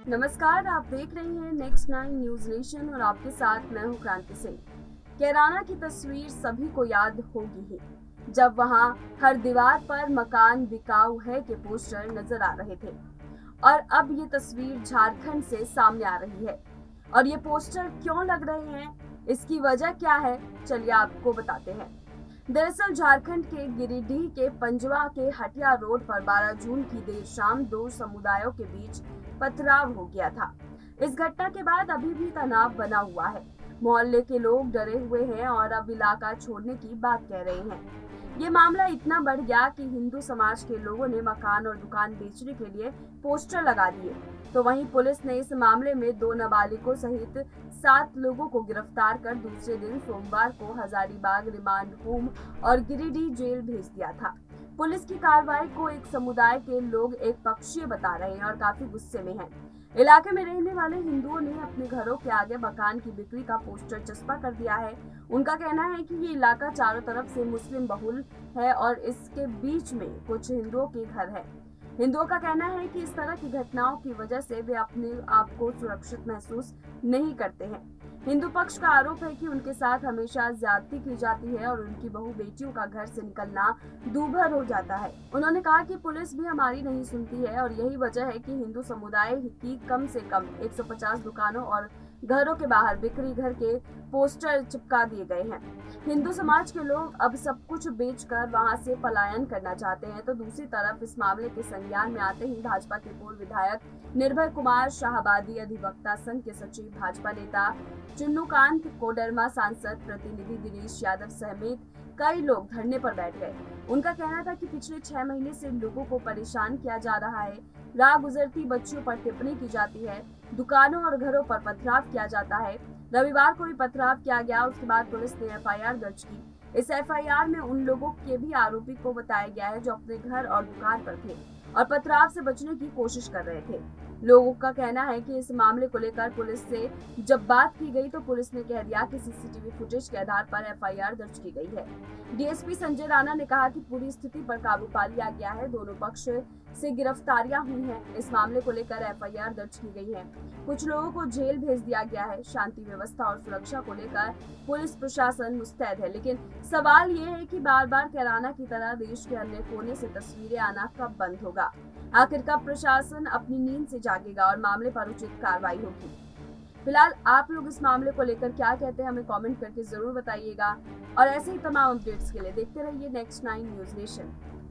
नमस्कार, आप देख रहे हैं नेक्स्ट 9 न्यूज नेशन और आपके साथ मैं हूं क्रांति सिंह। कैराना की तस्वीर सभी को याद होगी ही, जब वहां हर दीवार पर मकान बिकाऊ है के पोस्टर नजर आ रहे थे। और अब ये तस्वीर झारखंड से सामने आ रही है। और ये पोस्टर क्यों लग रहे हैं, इसकी वजह क्या है, चलिए आपको बताते हैं। दरअसल झारखंड के गिरिडीह के पंजवा के हटिया रोड पर 12 जून की देर शाम दो समुदायों के बीच पथराव हो गया था। इस घटना के बाद अभी भी तनाव बना हुआ है। मोहल्ले के लोग डरे हुए हैं और अब इलाका छोड़ने की बात कह रहे हैं। ये मामला इतना बढ़ गया कि हिंदू समाज के लोगों ने मकान और दुकान बेचने के लिए पोस्टर लगा दिए। तो वहीं पुलिस ने इस मामले में 2 नाबालिगों सहित 7 लोगों को गिरफ्तार कर दूसरे दिन सोमवार को हजारीबाग रिमांड होम और गिरिडीह जेल भेज दिया था। पुलिस की कार्रवाई को एक समुदाय के लोग एक पक्षीय बता रहे हैं और काफी गुस्से में हैं। इलाके में रहने वाले हिंदुओं ने अपने घरों के आगे मकान की बिक्री का पोस्टर चस्पा कर दिया है। उनका कहना है कि ये इलाका चारों तरफ से मुस्लिम बहुल है और इसके बीच में कुछ हिंदुओं के घर है। हिंदुओं का कहना है कि इस तरह की घटनाओं की वजह से वे अपने आप को सुरक्षित महसूस नहीं करते हैं। हिंदू पक्ष का आरोप है कि उनके साथ हमेशा ज्यादती की जाती है और उनकी बहू बेटियों का घर से निकलना दूभर हो जाता है। उन्होंने कहा कि पुलिस भी हमारी नहीं सुनती है और यही वजह है कि हिंदू समुदाय की कम से कम 150 दुकानों और घरों के बाहर बिक्री घर के पोस्टर चिपका दिए गए हैं। हिंदू समाज के लोग अब सब कुछ बेचकर वहां से पलायन करना चाहते हैं। तो दूसरी तरफ इस मामले के संज्ञान में आते ही भाजपा के पूर्व विधायक निर्भय कुमार शाहबादी, अधिवक्ता संघ के सचिव, भाजपा नेता चुन्नूकांत कोडरमा, सांसद प्रतिनिधि दिनेश यादव समेत कई लोग धरने पर बैठ गए। उनका कहना था कि पिछले 6 महीने से लोगों को परेशान किया जा रहा है। राह गुजरती बच्चियों पर टिप्पणी की जाती है, दुकानों और घरों पर पथराव किया जाता है। रविवार को भी पथराव किया गया। उसके बाद पुलिस ने एफआईआर दर्ज की। इस एफआईआर में उन लोगों के भी आरोपी को बताया गया है जो अपने घर और दुकान पर थे और पथराव से बचने की कोशिश कर रहे थे। लोगों का कहना है कि इस मामले को लेकर पुलिस से जब बात की गई तो पुलिस ने कह दिया कि सीसीटीवी फुटेज के आधार पर एफआईआर दर्ज की गई है। डीएसपी संजय राणा ने कहा कि पूरी स्थिति पर काबू पा लिया गया है। दोनों पक्ष से गिरफ्तारियां हुई हैं। इस मामले को लेकर एफआईआर दर्ज की गई है। कुछ लोगों को जेल भेज दिया गया है। शांति व्यवस्था और सुरक्षा को लेकर पुलिस प्रशासन मुस्तैद है, लेकिन सवाल ये है कि बार बार कैराना की तरह देश के अन्य कोने से तस्वीरें आना कब बंद होगा। आखिर कब प्रशासन अपनी नींद से जागेगा और मामले पर उचित कार्रवाई होगी। फिलहाल आप लोग इस मामले को लेकर क्या कहते हैं, हमें कमेंट करके जरूर बताइएगा। और ऐसे ही तमाम अपडेट्स के लिए देखते रहिए नेक्स्ट 9 न्यूज नेशन।